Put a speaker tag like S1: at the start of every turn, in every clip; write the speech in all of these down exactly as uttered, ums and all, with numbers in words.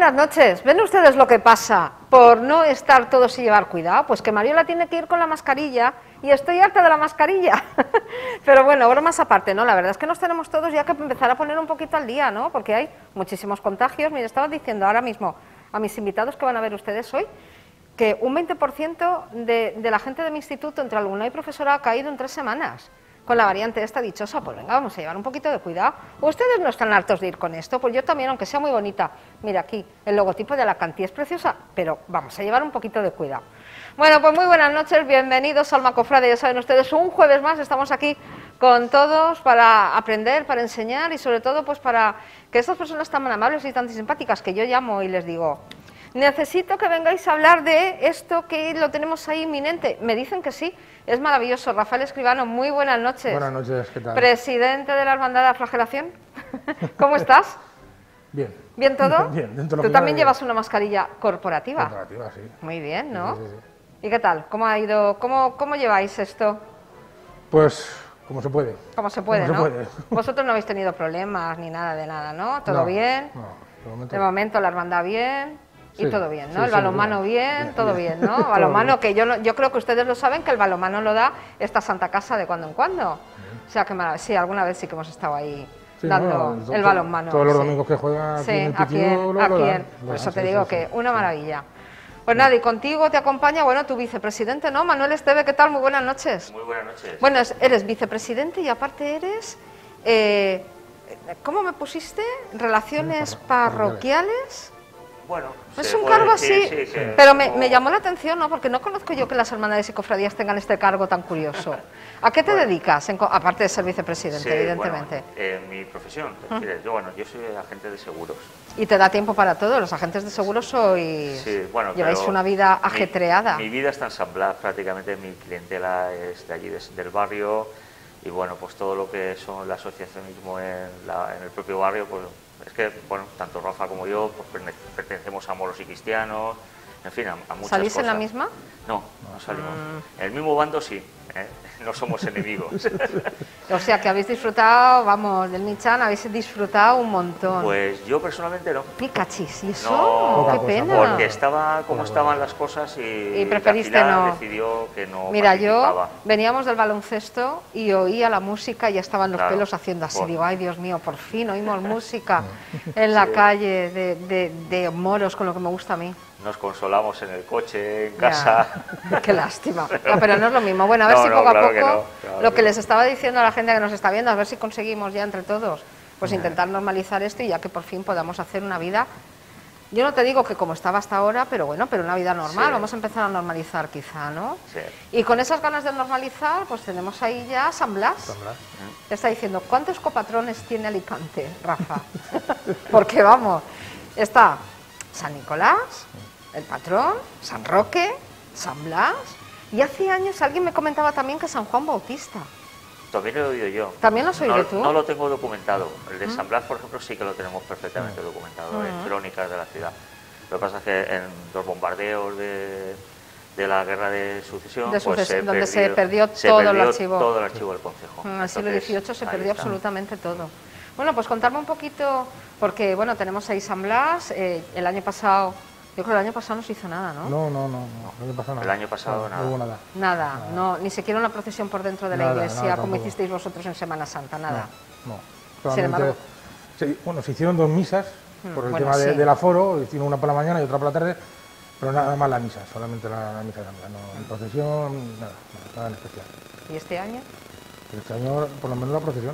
S1: buenas noches. ¿Ven ustedes lo que pasa por no estar todos y llevar cuidado? Pues que Mariola tiene que ir con la mascarilla y estoy harta de la mascarilla. Pero bueno, bromas aparte, ¿no? La verdad es que nos tenemos todos ya que empezar a poner un poquito al día, ¿no? Porque hay muchísimos contagios. Mire, estaba diciendo ahora mismo a mis invitados que van a ver ustedes hoy que un veinte por ciento de, de la gente de mi instituto, entre alumnado y profesora, ha caído en tres semanas. Con la variante esta dichosa, pues venga, vamos a llevar un poquito de cuidado. Ustedes no están hartos de ir con esto, pues yo también, aunque sea muy bonita. Mira aquí, el logotipo de Alacantí es preciosa, pero vamos a llevar un poquito de cuidado. Bueno, pues muy buenas noches, bienvenidos al Alma Cofrade. Ya saben ustedes, un jueves más estamos aquí con todos para aprender, para enseñar y sobre todo pues para que estas personas tan amables y tan simpáticas que yo llamo y les digo: necesito que vengáis a hablar de esto que lo tenemos ahí inminente. Me dicen que sí, es maravilloso. Rafael Escribano, muy buenas noches.
S2: Buenas noches, ¿qué tal?
S1: Presidente de la Hermandad de la Flagelación. ¿Cómo estás?
S2: Bien.
S1: ¿Bien todo?
S2: Bien, dentro de lo
S1: Tú
S2: que
S1: también
S2: cabe,
S1: llevas una mascarilla corporativa.
S2: Corporativa, sí.
S1: Muy bien, ¿no?
S2: Sí, sí, sí.
S1: ¿Y qué tal? ¿Cómo ha ido? ¿Cómo, cómo lleváis esto?
S2: Pues, como se puede.
S1: Como se puede,
S2: Como
S1: ¿no?
S2: se puede.
S1: Vosotros no habéis tenido problemas ni nada de nada, ¿no? ¿Todo
S2: No,
S1: bien?
S2: No, de momento.
S1: De momento la hermandad bien. Y
S2: Sí,
S1: todo bien, ¿no?
S2: sí,
S1: El
S2: sí,
S1: balonmano
S2: bien,
S1: bien,
S2: bien,
S1: todo
S2: bien.
S1: bien, ¿no?
S2: Todo
S1: Balonmano,
S2: bien.
S1: que yo, no- yo creo que ustedes lo saben, que el balonmano lo da esta Santa Casa de cuando en cuando. O sea, que marav- sí, alguna vez sí que hemos estado ahí
S2: Sí,
S1: dando
S2: no, to-
S1: el
S2: to-
S1: balonmano.
S2: Todos los
S1: sí.
S2: domingos que juega aquí
S1: Sí,
S2: en el
S1: aquí
S2: Pitiu
S1: en,
S2: lo-
S1: aquí
S2: lo dan,
S1: en-
S2: lo
S1: por eso
S2: dan,
S1: te
S2: sí,
S1: digo
S2: sí,
S1: que
S2: sí,
S1: una
S2: sí.
S1: maravilla. Pues nada, y contigo te acompaña, bueno, tu vicepresidente, ¿no? Manuel Esteve, ¿qué tal? Muy buenas noches.
S3: Muy buenas noches.
S1: Bueno, es- eres vicepresidente y aparte eres, eh, ¿cómo me pusiste? Relaciones
S2: Parro-
S1: parroquiales.
S3: Bueno,
S1: Es
S3: se
S1: un
S3: puede
S1: cargo
S3: decir,
S1: así,
S3: sí, que
S1: pero me,
S3: como-
S1: me llamó la atención, ¿no? Porque no conozco yo que las hermandades y cofradías tengan este cargo tan curioso. ¿A qué te
S3: Bueno.
S1: dedicas, en co- aparte de ser vicepresidente,
S3: Sí,
S1: evidentemente?
S3: bueno, en mi profesión, te refieres. yo, bueno, yo soy agente de seguros.
S1: Y te da tiempo para todo, los agentes de seguros sois...
S3: Sí, bueno,
S1: lleváis
S3: pero
S1: una vida
S3: mi-
S1: ajetreada.
S3: Mi, vida está ensamblada, prácticamente mi clientela es de allí, des- del barrio, y bueno, pues todo lo que son el asociacionismo en, la- en el propio barrio, pues es que, bueno, tanto Rafa como yo pues, perne- pertenecemos a moros y cristianos, en fin, a, a muchas
S1: ¿Salís en la
S3: cosas.
S1: misma?
S3: No, no salimos.
S1: Mm.
S3: En el mismo bando sí, ¿eh? No somos enemigos.
S1: O sea, que habéis disfrutado, vamos, del Michan, habéis disfrutado un montón.
S3: Pues yo personalmente no.
S1: Picachis, ¿y eso?
S3: No,
S1: ¡Qué
S2: poca cosa,
S1: pena!
S3: Porque estaba como estaban las cosas y,
S1: Y preferiste
S3: la fila
S1: no.
S3: decidió que no
S1: Mira, yo
S3: participaba.
S1: veníamos del baloncesto y oía la música y ya estaban los
S3: Claro.
S1: pelos haciendo así.
S3: Bueno.
S1: Digo, ay, Dios mío, por fin oímos música en la
S3: Sí.
S1: calle de, de- de moros, con lo que me gusta a mí.
S3: Nos consolamos en el coche, en
S1: Ya.
S3: casa.
S1: Qué lástima. No, pero no es lo mismo. Bueno, a ver
S3: No,
S1: si
S3: no,
S1: poco
S3: claro
S1: a
S3: que
S1: poco,
S3: no, claro
S1: lo
S3: que
S1: que
S3: no.
S1: les estaba diciendo a la gente que nos está viendo, a ver si conseguimos ya entre todos, pues intentar normalizar esto y ya que por fin podamos hacer una vida. Yo no te digo que como estaba hasta ahora, pero bueno, pero una vida normal.
S3: Sí.
S1: Vamos a empezar a normalizar quizá, ¿no?
S3: Sí.
S1: Y con esas ganas de normalizar, pues tenemos ahí ya San Blas.
S2: San Blas.
S1: Te está diciendo, ¿cuántos copatrones tiene Alicante, Rafa? Porque vamos, está San Nicolás, el patrón, San Roque, San Blas, y hace años alguien me comentaba también que San Juan Bautista.
S3: También lo he oído yo.
S1: ¿También lo has oído
S3: no,
S1: tú?
S3: No lo tengo documentado. El de San Blas, por ejemplo, sí que lo tenemos perfectamente documentado
S1: Mm.
S3: en crónicas de la ciudad. Lo que pasa es que en los bombardeos de, de la guerra de sucesión,
S1: De
S3: pues
S1: sucesión,
S3: se
S1: donde se perdió
S3: se
S1: todo el
S3: perdió
S1: archivo.
S3: todo el archivo del Concejo.
S1: En el siglo
S3: Entonces,
S1: dieciocho se
S3: ahí
S1: perdió
S3: está.
S1: absolutamente todo. Bueno, pues contarme un poquito, porque bueno, tenemos ahí San Blas, eh, el año pasado, yo creo que el año pasado no se hizo nada, ¿no?
S2: No, no, no, no, el año pasado nada.
S3: El año pasado
S2: no,
S3: nada.
S2: No hubo nada.
S1: Nada, no, ni siquiera una procesión por dentro de la
S2: Nada,
S1: iglesia,
S2: nada,
S1: como
S2: tampoco.
S1: hicisteis vosotros en Semana Santa, nada.
S2: No, no.
S1: Sin
S2: Solamente,
S1: embargo-
S2: se- bueno, se hicieron dos misas por el
S1: bueno,
S2: tema de-
S1: sí.
S2: del aforo, hicieron una por la mañana y otra por la tarde, pero nada más la misa, solamente la, la misa de San Blas, no, ni procesión, nada, nada, nada en especial.
S1: ¿Y este año?
S2: Pero este año, por lo menos la procesión,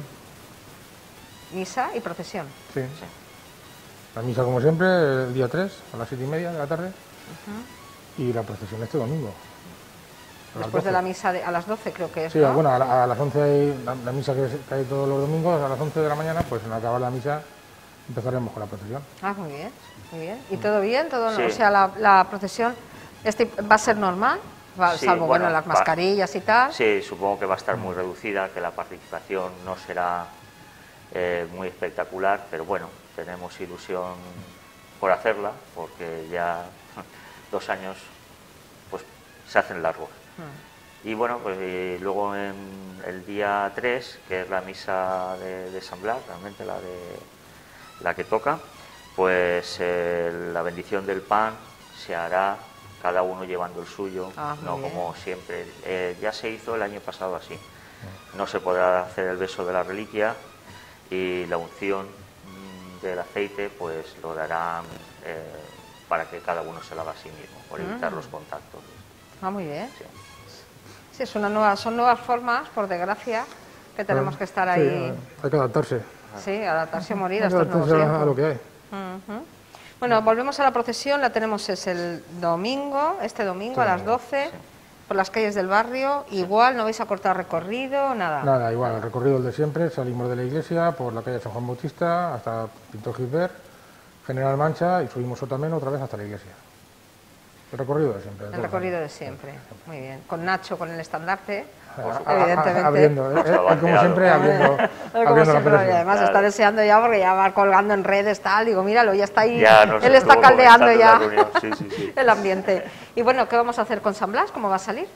S1: Misa y procesión.
S2: sí. La misa, como siempre, el día tres, a las siete y media de la tarde, y la procesión este domingo. a las
S1: Después de
S2: doce.
S1: la misa de- a las doce creo que es,
S2: Sí,
S1: ¿no?
S2: bueno, a, la- a las once hay la, la misa que, es- que hay todos los domingos, a las once de la mañana, pues en acabar la misa empezaremos con la procesión.
S1: Ah, muy bien, muy bien. ¿Y todo bien? Todo,
S3: Sí.
S1: O sea, la, la procesión este, va a ser normal, Va-
S3: Sí,
S1: salvo bueno,
S3: bueno,
S1: las
S3: va-
S1: mascarillas y tal.
S3: Sí, supongo que va a estar muy reducida, que la participación no será eh, muy espectacular, pero bueno, tenemos ilusión por hacerla, porque ya dos años pues se hacen largos.
S1: Mm.
S3: Y bueno, pues y luego en el día tres, que es la misa de, de San Blas, realmente la de la que toca, pues eh, la bendición del pan se hará cada uno llevando el suyo,
S1: ah,
S3: no como siempre. Eh, ya se hizo el año pasado así. No se podrá hacer el beso de la reliquia y la unción mmm, del aceite pues lo darán eh, para que cada uno se lo haga a sí mismo, por evitar mm. los contactos.
S1: Ah, muy bien.
S3: Sí,
S1: sí es una nueva, son nuevas formas, por desgracia, que tenemos
S2: bueno,
S1: que estar ahí.
S2: Sí, hay que adaptarse.
S1: Sí, adaptarse a morir a
S2: hay que
S1: estos nuevos
S2: adaptarse
S1: tiempos.
S2: a lo que hay.
S1: Uh-huh. Bueno, volvemos a la procesión, la tenemos es el domingo, este domingo a las doce, sí. por las calles del barrio, sí. igual, no vais a cortar recorrido, nada.
S2: Nada, igual, el recorrido el de siempre, salimos de la iglesia por la calle San Juan Bautista hasta Pintor Gilbert, General Mancha y subimos también otra vez hasta la iglesia. El recorrido de siempre.
S1: El recorrido de siempre, muy bien. Con Nacho, con el estandarte,
S2: a, a, evidentemente. Abriendo, eh, eh, como siempre, abriendo,
S1: como
S2: abriendo
S1: siempre,
S2: la
S1: y además
S2: claro.
S1: está deseando ya porque ya va colgando en redes, tal, digo, míralo, ya está ahí,
S3: ya no
S1: él está caldeando ya
S3: sí, sí, sí.
S1: el ambiente. Y bueno, ¿qué vamos a hacer con San Blas? ¿Cómo va a salir?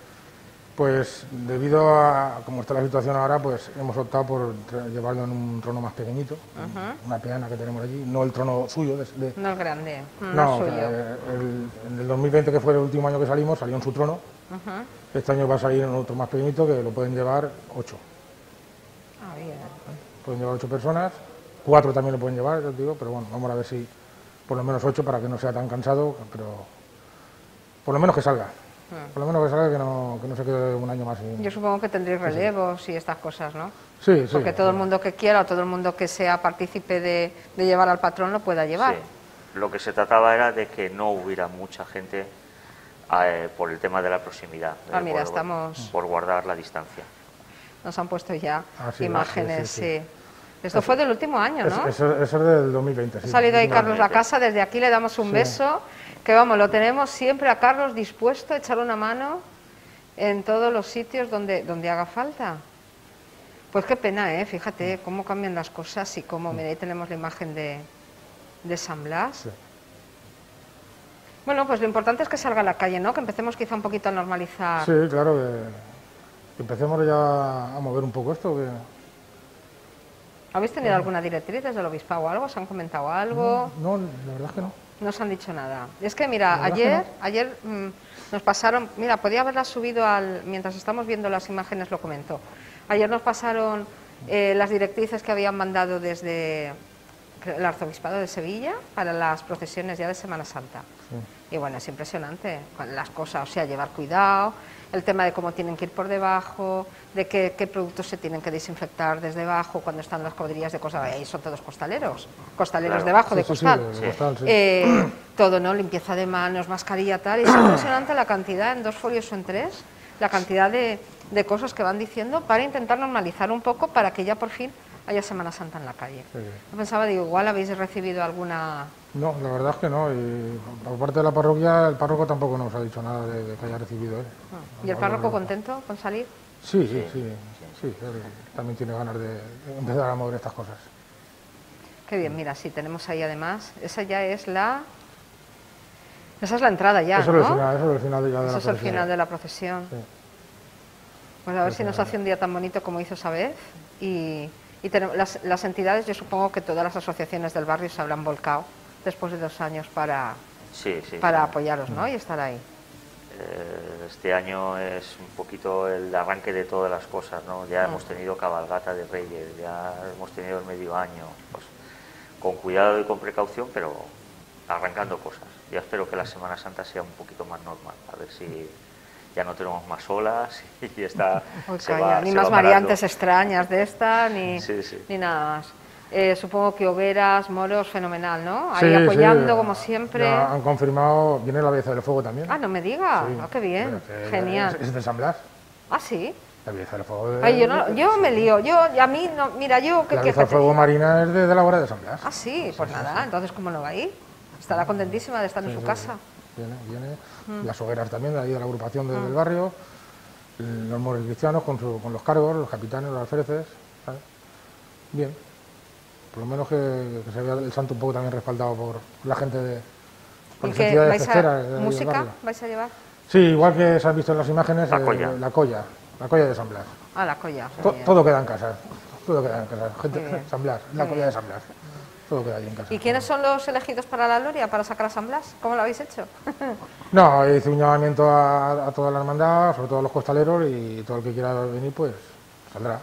S2: Pues debido a cómo está la situación ahora, pues hemos optado por llevarlo en un trono más pequeñito, uh-huh. una peana que tenemos allí, no el trono suyo. De, de...
S1: No el grande, no,
S2: no
S1: suyo.
S2: El, en el dos mil veinte, que fue el último año que salimos, salió en su trono. Uh-huh. Este año va a salir en otro más pequeñito que lo pueden llevar ocho.
S1: Ah, bien.
S2: Pueden llevar ocho personas, cuatro también lo pueden llevar, yo digo, pero bueno, vamos a ver si por lo menos ocho para que no sea tan cansado, pero por lo menos que salga. Por lo menos que salga, que no, que no se quede un año más. Y...
S1: Yo supongo que tendréis relevos sí. y estas cosas, ¿no?
S2: Sí, sí.
S1: Porque todo
S2: sí.
S1: el mundo que quiera o todo el mundo que sea partícipe de, de llevar al patrón lo pueda llevar.
S3: Sí. Lo que se trataba era de que no hubiera mucha gente eh, por el tema de la proximidad.
S1: Ah,
S3: eh,
S1: mira,
S3: por,
S1: estamos...
S3: Por guardar la distancia.
S1: Nos han puesto ya
S2: ah, sí,
S1: imágenes,
S2: sí. sí, sí.
S1: sí. Esto eso, fue del último año, ¿no?
S2: Eso, eso es del dos mil veinte, sí.
S1: Ha salido ahí Carlos La Casa, desde aquí le damos un sí. beso, que vamos, lo tenemos siempre a Carlos dispuesto a echar una mano en todos los sitios donde, donde haga falta. Pues qué pena, ¿eh? Fíjate cómo cambian las cosas y cómo, mira, ahí tenemos la imagen de, de San Blas. Sí. Bueno, pues lo importante es que salga a la calle, ¿no? Que empecemos quizá un poquito a normalizar.
S2: Sí, claro, que, que empecemos ya a mover un poco esto. Que...
S1: ¿Habéis tenido sí. alguna directriz desde el obispado o algo? ¿Se han comentado algo?
S2: No, no, la verdad es que no.
S1: No se han dicho nada. Es que, mira, ayer, que no. ayer mmm, nos pasaron, mira, podía haberla subido al, mientras estamos viendo las imágenes lo comento. Ayer nos pasaron eh, las directrices que habían mandado desde el Arzobispado de Sevilla para las procesiones ya de Semana Santa. Sí. Y bueno, es impresionante las cosas, o sea, llevar cuidado, el tema de cómo tienen que ir por debajo, de qué, qué productos se tienen que desinfectar desde debajo cuando están las cuadrillas de cosas, ahí son todos costaleros, costaleros claro. debajo sí, de sí, costal.
S2: Sí, de costal sí.
S1: eh, todo, ¿no? Limpieza de manos, mascarilla, tal, y es impresionante la cantidad, en dos folios o en tres, la cantidad de, de cosas que van diciendo para intentar normalizar un poco para que ya por fin haya Semana Santa en la calle. Sí. Yo pensaba, digo, igual habéis recibido alguna...
S2: No, la verdad es que no, y por parte de la parroquia, el párroco tampoco nos ha dicho nada de, de que haya recibido él.
S1: ¿Y el párroco contento con salir?
S2: Sí, sí, sí, sí, sí, él también tiene ganas de empezar a mover estas cosas.
S1: Qué bien, mira, sí, tenemos ahí además, esa ya es la... Esa es la entrada ya,
S2: eso
S1: ¿no?
S2: Es el final, eso es el final de, ya de
S1: eso
S2: la
S1: es el final de la procesión. Sí. Pues a ver sí, si nos hace un día tan bonito como hizo esa vez. Y, y tenemos, las, las entidades, yo supongo que todas las asociaciones del barrio se habrán volcado después de dos años para,
S3: sí, sí,
S1: para
S3: sí.
S1: apoyaros, ¿no? Y estar ahí.
S3: Eh, este año es un poquito el arranque de todas las cosas, ¿no? Ya mm. hemos tenido cabalgata de Reyes, ya hemos tenido el medio año, pues con cuidado y con precaución, pero arrancando cosas. Ya espero que la Semana Santa sea un poquito más normal, a ver si ya no tenemos más olas y está
S1: Uy,
S3: se
S1: calla,
S3: va,
S1: ni
S3: se
S1: más
S3: va
S1: variantes extrañas de esta, ni,
S3: sí, sí.
S1: ni nada más. Eh, supongo que hogueras, moros, fenomenal, ¿no? Ahí
S2: sí,
S1: apoyando,
S2: sí,
S1: como siempre.
S2: Ya han confirmado, viene la belleza del fuego también.
S1: Ah, no me digas, sí. oh, qué bien,
S2: que
S1: genial.
S2: Es, es de San Blas.
S1: Ah, sí.
S2: La belleza del fuego. De,
S1: Ay, yo no, yo
S2: sí.
S1: me lío, yo, a mí, no, mira, yo...
S2: La belleza del fuego marina es de, de la hora de San Blas.
S1: Ah, sí, pues sí, nada, sí. entonces, ¿cómo no va ahí? Estará contentísima de estar sí, en su sí, casa.
S2: Sí. Viene, viene. Mm. Las hogueras también, de ahí de la agrupación de, mm. del barrio, los moros cristianos con, su, con los cargos, los capitanes, los alféreces, ¿sabes? Bien. Por lo menos que, que se vea el santo un poco también respaldado por la gente de...
S1: Por ¿Y qué vais a, música vais a llevar?
S2: Sí, igual que se han visto en las imágenes,
S3: la
S2: eh,
S3: colla.
S2: La colla, la colla de San Blas.
S1: Ah, la colla.
S2: To, todo queda en casa, todo queda en casa. Gente, San Blas, la colla de San Blas. todo queda allí en casa.
S1: ¿Y quiénes son los elegidos para la Gloria, para sacar a San Blas? ¿Cómo lo habéis hecho?
S2: No, hice un llamamiento a, a toda la hermandad, sobre todo a los costaleros, y todo el que quiera venir, pues saldrá.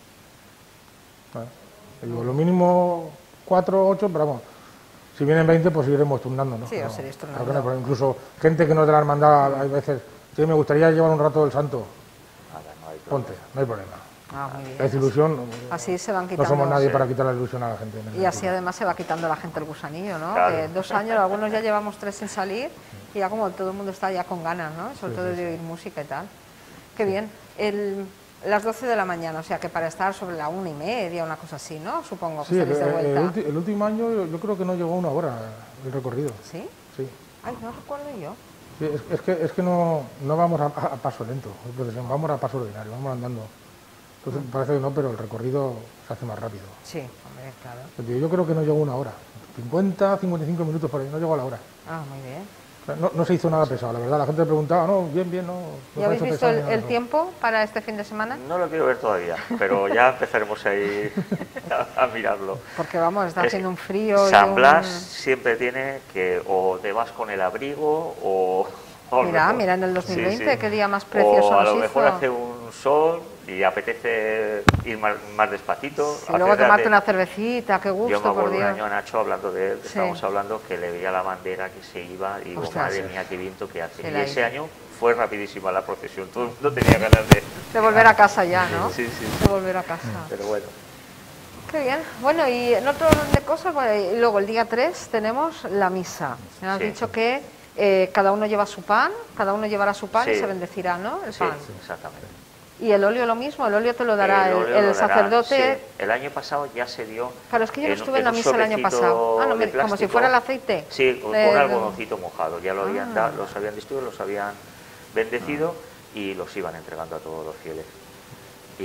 S2: ¿Vale? Y digo, lo mínimo cuatro, ocho, pero vamos, si vienen veinte, pues iremos turnando, ¿no?
S1: Sí,
S2: Pero,
S1: os iréis turnando.
S2: claro que no, pero incluso gente que no es de la hermandad, hay veces, sí, me gustaría llevar un rato el santo,
S3: Nada, no hay problema.
S2: ponte, no hay problema.
S1: Ah, muy bien.
S2: La desilusión,
S1: Así se van
S2: no
S1: quitando.
S2: somos nadie
S3: sí.
S2: para quitar la ilusión a la gente.
S1: Y así además se va quitando la gente el gusanillo, ¿no?
S3: Claro.
S1: Que dos años, algunos ya llevamos tres sin salir y ya como todo el mundo está ya con ganas, ¿no? Sobre
S2: Sí,
S1: todo
S2: sí,
S1: de oír música y tal. Qué bien. El, las doce de la mañana, o sea que para estar sobre la una y media, una cosa así, ¿no? Supongo que
S2: Sí, el,
S1: estaréis de
S2: el-
S1: vuelta.
S2: el ulti- el último año yo, yo creo que no llegó a una hora el recorrido.
S1: ¿Sí?
S2: Sí.
S1: Ay, no recuerdo yo.
S2: Sí, es, es que, es que no, no vamos a, a paso lento, pues, vamos a paso ordinario, vamos andando. Entonces parece que no, pero el recorrido se hace más rápido.
S1: Sí, hombre, claro.
S2: Yo digo, yo creo que no llegó a una hora, cincuenta, cincuenta y cinco minutos por ahí, no llegó a la hora.
S1: Ah, muy bien.
S2: O sea, no, no se hizo nada pesado, la verdad, la gente preguntaba, no, bien, bien, no. no
S1: ¿Y
S2: se
S1: habéis
S2: ha hecho
S1: visto
S2: pesado
S1: el,
S2: ni nada,
S1: el
S2: no.
S1: tiempo para este fin de semana?
S3: No lo quiero ver todavía, pero ya empezaremos ahí a, a mirarlo.
S1: Porque vamos, está
S3: Es-
S1: haciendo un frío. y
S3: San
S1: un-
S3: Blas siempre tiene que o te vas con el abrigo o... o
S1: Mira,
S3: mejor-
S1: mira en el dos mil veinte,
S3: sí, sí.
S1: qué día más precioso
S3: O a
S1: nos
S3: lo mejor
S1: hizo.
S3: hace un sol y apetece ir más, más despacito.
S1: Y luego
S3: Hacer-
S1: tomarte
S3: hacer-
S1: una cervecita, qué
S3: Yo me
S1: gusto, por
S3: acuerdo un
S1: Dios.
S3: año a Nacho hablando de él, que
S1: Sí.
S3: estábamos hablando, que le veía la bandera que se iba y digo,
S1: Ostras.
S3: madre mía, qué viento que hace.
S1: El
S3: Y ese
S1: aire.
S3: año fue rapidísima la procesión, todo el mundo tenía ganas de...
S1: De volver a casa ya, ¿no?
S3: Sí, sí,
S1: De volver a casa.
S3: pero bueno.
S1: Qué bien. Bueno, y en otro orden de cosas, bueno, y luego el día tres tenemos la misa. Me has
S3: Sí.
S1: dicho que eh, cada uno lleva su pan, cada uno llevará su pan y
S3: Sí.
S1: se bendecirá, ¿no? El
S3: Sí,
S1: pan.
S3: exactamente.
S1: Y el óleo lo mismo, el óleo te lo dará el,
S3: óleo
S1: el
S3: lo dará,
S1: sacerdote.
S3: sí. El año pasado ya se dio...
S1: Claro, es que yo no
S3: en-
S1: estuve en la
S3: un
S1: misa el año
S3: sobrecito
S1: pasado. Ah, no,
S3: de
S1: mira, como si
S3: plástico.
S1: fuera el aceite.
S3: Sí, con,
S1: del-
S3: con algodoncito mojado. Ya lo habían
S1: Ah.
S3: dado, los habían distribuido, los habían bendecido y los iban entregando a todos los fieles. Y,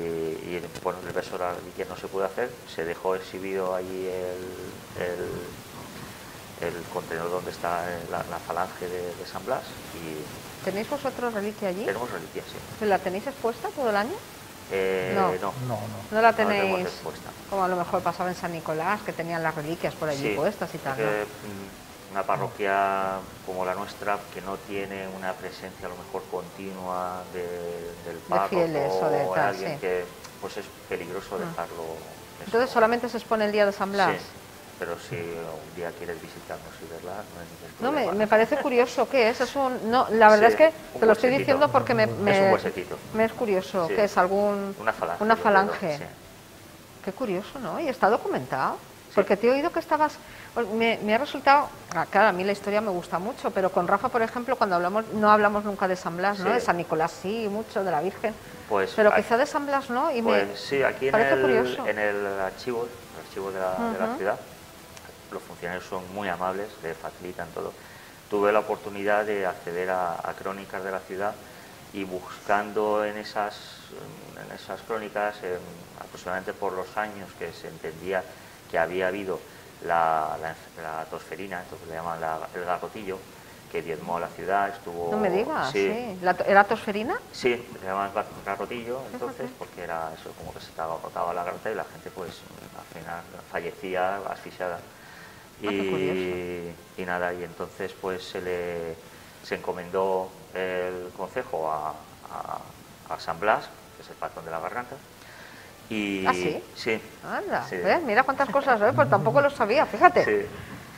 S3: y bueno, el beso de la reliquia no se pudo hacer, se dejó exhibido allí el, el, el contenedor donde está la, la falange de, de San Blas y
S1: ¿Tenéis vosotros reliquia allí?
S3: tenemos reliquias, sí.
S1: ¿La tenéis expuesta todo el año?
S3: Eh,
S1: No.
S3: no,
S2: No, no.
S1: No la
S3: no tenemos
S1: tenéis
S3: expuesta.
S1: como a lo mejor pasaba en San Nicolás, que tenían las reliquias por allí
S3: Sí,
S1: puestas y tal.
S3: porque,
S1: ¿no?
S3: mm, una parroquia como la nuestra, que no tiene una presencia a lo mejor continua de, del párroco
S1: fieles o de tal,
S3: alguien
S1: sí.
S3: que pues es peligroso
S1: Ah.
S3: dejarlo.
S1: Entonces
S3: eso.
S1: solamente se expone el día de San Blas.
S3: Sí, pero si un día quieres visitarnos y verla, no hay ningún
S1: No, me,
S3: problema.
S1: me parece curioso, ¿qué es? Es un, no, la verdad
S3: Sí,
S1: es que
S3: un
S1: te lo estoy
S3: huesecito.
S1: diciendo porque me, me,
S3: Es un huesecito.
S1: me es curioso,
S3: Sí.
S1: ¿qué es? Algún,
S3: Una falange.
S1: Una
S3: yo
S1: falange.
S3: creo, sí.
S1: Qué curioso, ¿no? Y está documentado.
S3: Sí.
S1: Porque te he oído que estabas... pues me, me ha resultado... ah, Claro, a mí la historia me gusta mucho, pero con Rafa, por ejemplo, cuando hablamos, no hablamos nunca de San Blas, ¿no?
S3: Sí.
S1: De San Nicolás sí, mucho, de la Virgen.
S3: Pues,
S1: Pero
S3: aquí-
S1: quizá de San Blas no, y
S3: Pues
S1: me
S3: sí, aquí en
S1: parece
S3: el,
S1: curioso.
S3: en el archivo, el archivo de la, de la
S1: Ujú.
S3: ciudad, los funcionarios son muy amables, le facilitan todo. Tuve la oportunidad de acceder a, a crónicas de la ciudad y buscando en esas, en esas crónicas, en- aproximadamente por los años que se entendía que había habido la, la, la tosferina, entonces le llaman la- el garrotillo, que diezmó a la ciudad, estuvo...
S1: No me digas, sí.
S3: sí.
S1: ¿La to- ¿Era tosferina?
S3: Sí, le llamaban gar- garrotillo, entonces,
S1: Fíjate.
S3: porque era eso, como que se estaba cortaba la garganta y la gente, pues, al final fallecía asfixiada.
S1: Ah, qué
S3: Y, y nada, y entonces, pues, se le se encomendó el concejo a, a, a San Blas, que es el patrón de la garganta. Y,
S1: ¿Ah, sí?
S3: Sí.
S1: Anda,
S3: Sí.
S1: ¿ves? Mira cuántas cosas, ¿eh? Pues tampoco lo sabía, fíjate.
S3: Sí.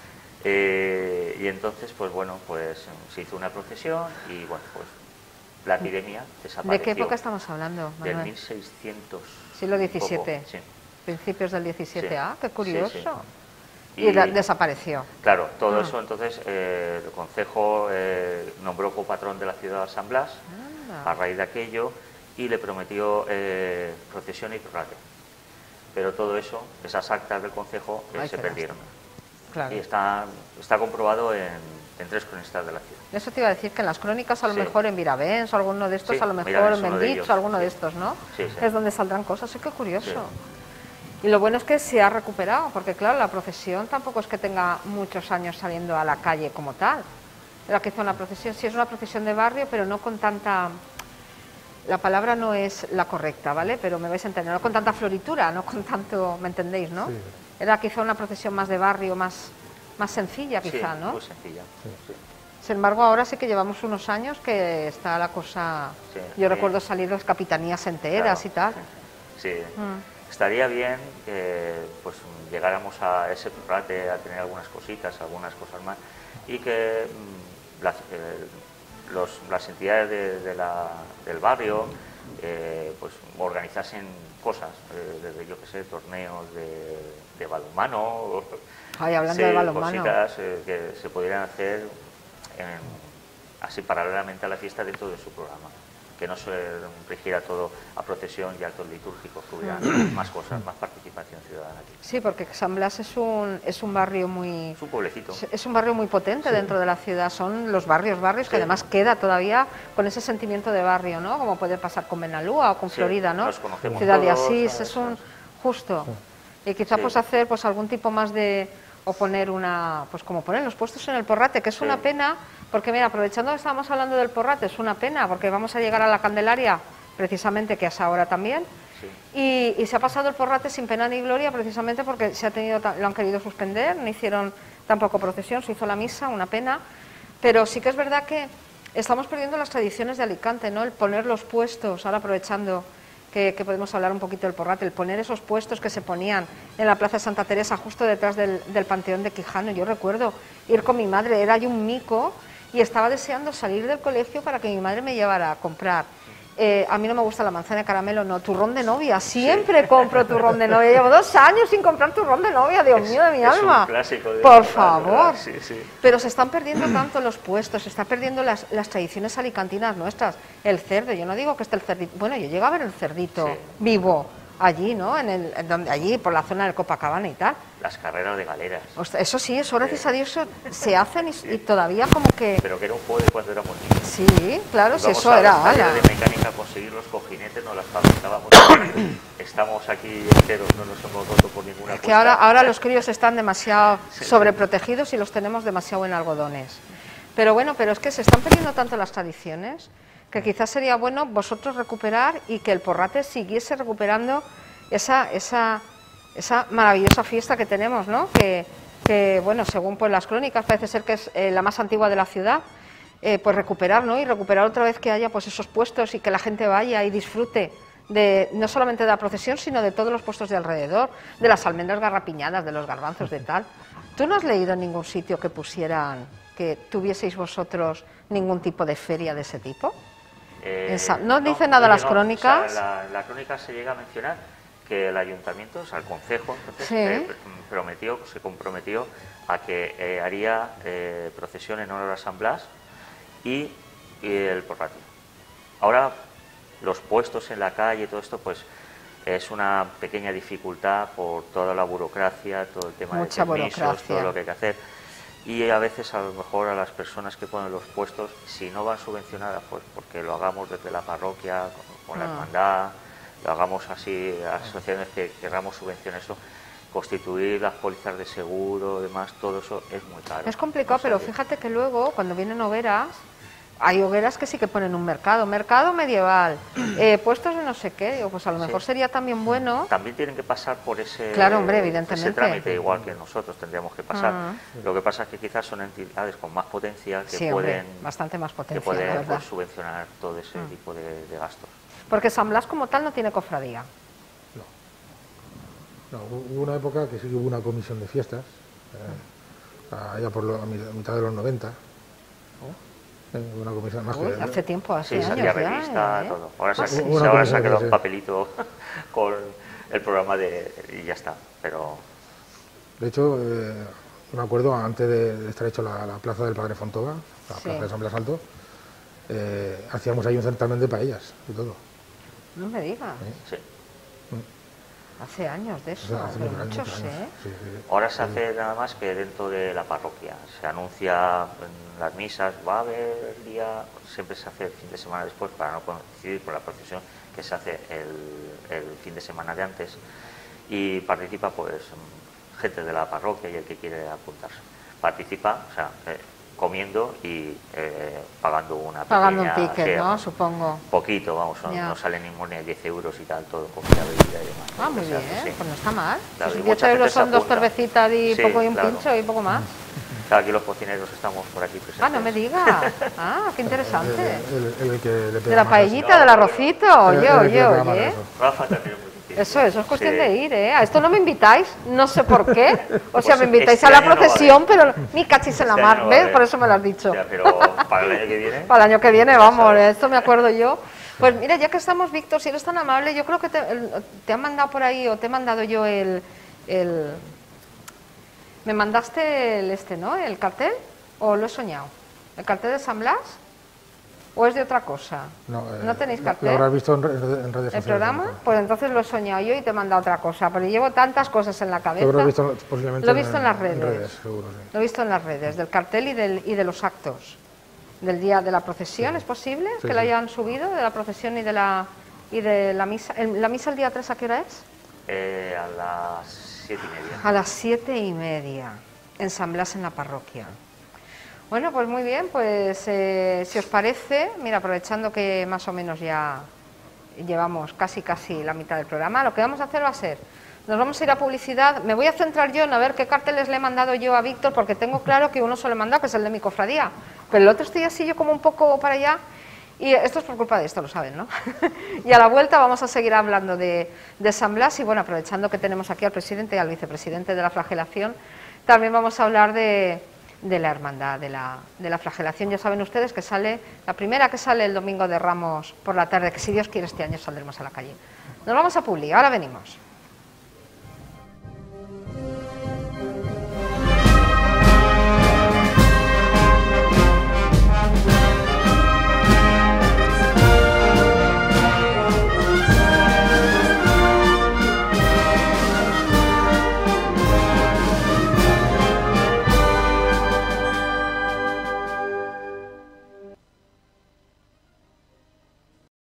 S3: Eh, y entonces, pues bueno, pues se hizo una procesión y bueno, pues la epidemia desapareció.
S1: ¿De qué época estamos hablando,
S3: Del
S1: Manuel?
S3: mil seiscientos.
S1: Siglo
S3: poco,
S1: diecisiete.
S3: sí.
S1: Principios del diecisiete.
S3: Sí.
S1: Ah, qué
S3: Sí,
S1: curioso.
S3: sí.
S1: Y, la- desapareció.
S3: Claro, todo
S1: Ah.
S3: eso entonces eh, el concejo eh, nombró copatrón de la ciudad a San Blas
S1: Anda.
S3: a raíz de aquello y le prometió eh, procesión y prorrate. Pero todo eso, esas actas del concejo, eh,
S1: Ay,
S3: se
S1: qué
S3: perdieron.
S1: Claro.
S3: Y está, está comprobado en, en tres cronistas de la ciudad.
S1: Eso te iba a decir que en las crónicas, a lo
S3: Sí.
S1: mejor en Viravens o alguno de estos,
S3: Sí,
S1: a lo mejor
S3: Viravens,
S1: en
S3: uno de
S1: Mendicho,
S3: ellos,
S1: alguno de
S3: sí.
S1: estos, ¿no?
S3: Sí, sí.
S1: Es donde saldrán cosas, sí, qué curioso.
S3: Sí.
S1: Y lo bueno es que se ha recuperado, porque claro, la procesión tampoco es que tenga muchos años saliendo a la calle como tal. Era que hizo una procesión, sí es una procesión de barrio, pero no con tanta... La palabra no es la correcta, ¿vale? Pero me vais a entender, no con tanta floritura, no con tanto, ¿me entendéis, no?
S2: Sí.
S1: era quizá una procesión más de barrio, más, más sencilla quizá,
S3: sí,
S1: ¿no?
S3: muy sencilla. Sí, sí.
S1: Sin embargo, ahora sí que llevamos unos años que está la cosa...
S3: Sí,
S1: yo
S3: sí.
S1: recuerdo salir las capitanías enteras
S3: Claro,
S1: y tal.
S3: Sí,
S1: Mm.
S3: estaría bien que pues llegáramos a ese prorrate, a tener algunas cositas, algunas cosas más, y que mm, las, eh, los, las entidades de, de la, del barrio eh, pues organizasen cosas, eh, desde yo que sé, torneos de, de balonmano,
S1: Ay, hablando
S3: sí,
S1: de balonmano.
S3: cositas eh, que se pudieran hacer en, así paralelamente a la fiesta dentro de su programa, que no se rigiera todo a procesión y actos litúrgicos, que hubiera más cosas, más participación ciudadana aquí.
S1: Sí, porque San Blas es un, es un barrio muy...
S3: Es un pueblecito.
S1: Es un barrio muy potente sí. dentro de la ciudad, son los barrios, barrios sí. que además queda todavía con ese sentimiento de barrio, ¿no? Como puede pasar con Benalúa o con sí, Florida, ¿no?
S3: Nos conocemos
S1: Ciudad
S3: todos,
S1: de Asís,
S3: ¿sabes?
S1: Es un... justo. Sí. Y quizá
S3: sí.
S1: pues hacer pues algún tipo más de... o poner una... pues como poner los puestos en el Porrate, que es sí. una pena, porque mira, aprovechando que estábamos hablando del Porrate, es una pena, porque vamos a llegar a la Candelaria, precisamente, que es ahora también, sí. y, y se ha pasado el Porrate sin pena ni gloria, precisamente porque se ha tenido, lo han querido suspender, no hicieron tampoco procesión, se hizo la misa, una pena, pero sí que es verdad que estamos perdiendo las tradiciones de Alicante, ¿no? El poner los puestos, ahora aprovechando que, que podemos hablar un poquito del Porrate, el poner esos puestos que se ponían en la Plaza de Santa Teresa, justo detrás del, del Panteón de Quijano. Yo recuerdo ir con mi madre, era yo un mico, y estaba deseando salir del colegio para que mi madre me llevara a comprar. Eh, a mí no me gusta la manzana de caramelo, no, turrón de novia, siempre sí. compro turrón de novia. Llevo dos años sin comprar turrón de novia, Dios
S3: es,
S1: mío de mi
S3: es
S1: alma.
S3: Un clásico de
S1: Por favor.
S3: Sí, sí.
S1: Pero se están perdiendo tanto los puestos, se están perdiendo las, las tradiciones alicantinas nuestras. El cerdo, yo no digo que esté el cerdito, bueno, yo llego a ver el cerdito sí. vivo allí, ¿no? En el, en donde, allí por la zona del Copacabana y tal.
S3: Las carreras de galeras.
S1: Ostras, eso sí, eso gracias a Dios se hacen y, sí. y todavía como que...
S3: Pero que era un juego de cuando éramos niños.
S1: Sí, claro, si eso
S3: a
S1: era...
S3: Vamos a de mecánica, conseguir los cojinetes, nos las fabricábamos. Estamos aquí enteros, no nos hemos roto por ninguna cosa.
S1: Que ahora, ahora los críos están demasiado sí, sobreprotegidos y los tenemos demasiado en algodones. Pero bueno, pero es que se están perdiendo tanto las tradiciones que quizás sería bueno vosotros recuperar y que el Porrate siguiese recuperando esa... esa esa maravillosa fiesta que tenemos, ¿no? Que, que bueno, según pues las crónicas parece ser que es eh, la más antigua de la ciudad, eh, pues recuperar, ¿no? Y recuperar otra vez que haya pues esos puestos y que la gente vaya y disfrute de no solamente de la procesión, sino de todos los puestos de alrededor, de las almendras garrapiñadas, de los garbanzos, de tal. ¿Tú no has leído en ningún sitio que pusieran, que tuvieseis vosotros ningún tipo de feria de ese tipo?
S3: Eh,
S1: ¿No, no dice nada
S3: no,
S1: las crónicas?
S3: O sea, la, la crónica se llega a mencionar que el ayuntamiento, o sea, el concejo, entonces,
S1: sí.
S3: eh, prometió, se comprometió a que eh, haría eh, procesión en honor a San Blas y, y el Porrate. Ahora, los puestos en la calle, todo esto, pues es una pequeña dificultad por toda la burocracia, todo el tema
S1: Mucha
S3: de permisos,
S1: burocracia.
S3: todo lo que hay que hacer. Y a veces, a lo mejor, a las personas que ponen los puestos, si no van subvencionadas, pues porque lo hagamos desde la parroquia, con, con la
S1: ah.
S3: hermandad, lo hagamos así, asociaciones que queramos subvencionar eso, constituir las pólizas de seguro, demás, todo eso es muy caro.
S1: Es complicado, no pero fíjate que luego, cuando vienen hogueras, hay hogueras que sí que ponen un mercado, mercado medieval, eh, puestos de no sé qué, digo, pues a lo mejor sí. sería también bueno...
S3: También tienen que pasar por ese,
S1: claro, hombre, evidentemente.
S3: ese trámite, igual que nosotros tendríamos que pasar.
S1: Uh-huh.
S3: Lo que pasa es que quizás son entidades con más potencia que
S1: sí,
S3: pueden,
S1: hombre, bastante más potencia,
S3: que pueden pues, subvencionar todo ese uh-huh. tipo de, de gastos.
S1: Porque San Blas como tal no tiene cofradía.
S2: No. No, hubo una época que sí que hubo una comisión de fiestas, eh, allá por lo, a mitad de los noventa. Eh, una comisión más
S1: Uy,
S2: que,
S1: hace tiempo, hace
S3: sí,
S1: años
S3: salía
S1: ya,
S3: revista,
S1: ¿eh?
S3: todo. Ahora se,
S1: ah, sí.
S3: se, ahora se ha quedado un papelito con el programa de y ya está. Pero
S2: de hecho, eh, me acuerdo antes de estar hecho la, la plaza del Padre Fontova, la
S1: sí.
S2: plaza de San Blas Alto. Eh, hacíamos ahí un certamen de paellas y todo.
S1: No me digas.
S3: Sí.
S1: Hace años de eso,
S2: o sea, hace
S1: pero
S2: muchos
S1: muchos,
S2: años.
S1: ¿eh?
S2: Sí, sí.
S3: Ahora se hace nada más que dentro de la parroquia. Se anuncia en las misas, va a haber el día, siempre se hace el fin de semana después para no coincidir con la procesión que se hace el, el fin de semana de antes. Y participa pues gente de la parroquia y el que quiere apuntarse. Participa, o sea, eh, comiendo y eh, pagando una
S1: Pagando un
S3: pequeña,
S1: ticket,
S3: sí,
S1: ¿no? Supongo.
S3: Poquito, vamos, no,
S1: Ya.
S3: no sale ni ni a diez euros y tal, todo, comida, bebida y demás.
S1: Ah, muy
S3: O sea,
S1: bien,
S3: sí.
S1: pues no está mal.
S3: Claro, y
S1: diez
S3: mucha
S1: euros
S3: gente se
S1: son dos
S3: apunta.
S1: cervecitas y
S3: Sí,
S1: poco y un
S3: claro.
S1: pincho y poco más.
S3: Claro, aquí los cocineros estamos por aquí presentes.
S1: Ah, no me digas. Ah, qué interesante.
S2: El, el- el que le
S1: De
S2: pega
S1: la
S2: más
S1: paellita,
S3: No,
S1: del
S3: no,
S1: arrocito,
S2: al-
S1: oye,
S2: el- el que
S1: oye,
S2: le pega más
S1: oye.
S2: al eso.
S3: Rafa también es muy difícil.
S1: Eso, eso es cuestión
S3: Sí.
S1: de ir, ¿eh? A esto no me invitáis, no sé por qué. O sea,
S3: Pues
S1: me invitáis
S3: este
S1: a la
S3: año no va a
S1: procesión, pero ni cachis en la
S3: Este
S1: mar,
S3: año no va a
S1: ¿ves?
S3: haber.
S1: Por eso me lo has dicho.
S3: Ya, pero para el año que viene.
S1: Para el año que viene,
S3: ya
S1: vamos,
S3: sabes.
S1: esto me acuerdo yo. Pues mira, ya que estamos, Víctor, si eres tan amable, yo creo que te, el- te han mandado por ahí, o te he mandado yo el, el... Me mandaste el este, ¿no? ¿El cartel? ¿O lo he soñado? ¿El cartel de San Blas? ¿O es de otra cosa?
S2: No, eh,
S1: ¿No tenéis
S2: lo-
S1: cartel?
S2: Lo habrás visto en, re- en redes
S1: ¿El
S2: sociales.
S1: programa?
S2: ¿no?
S1: Pues entonces lo he soñado yo y te he mandado otra cosa, pero llevo tantas cosas en la cabeza.
S2: Lo habrás visto posiblemente
S1: Lo he visto en las redes.
S2: En redes, seguro, sí.
S1: Lo he visto en las redes, del cartel y, del, y de los actos. Del día de la procesión, ¿es posible
S2: Sí,
S1: que lo
S2: sí.
S1: hayan subido? De la procesión y de la, y de la misa. ¿El- ¿La misa el día tres a qué hora es?
S3: Eh, a las siete y media.
S1: A las siete y media, en San Blas, en la parroquia. Bueno, pues muy bien, pues eh, si os parece, mira, aprovechando que más o menos ya llevamos casi casi la mitad del programa, lo que vamos a hacer va a ser, nos vamos a ir a publicidad, me voy a centrar yo en a ver qué carteles le he mandado yo a Víctor, porque tengo claro que uno se lo he mandado, que es el de mi cofradía, pero el otro estoy así yo como un poco para allá, y esto es por culpa de esto, lo saben, ¿no? Y a la vuelta vamos a seguir hablando de, de San Blas, y bueno, aprovechando que tenemos aquí al presidente y al vicepresidente de la flagelación, también vamos a hablar de... de la hermandad de la, de la flagelación. Ya saben ustedes que sale, la primera que sale el domingo de Ramos por la tarde, que si Dios quiere este año saldremos a la calle. Nos vamos a Publi, ahora venimos.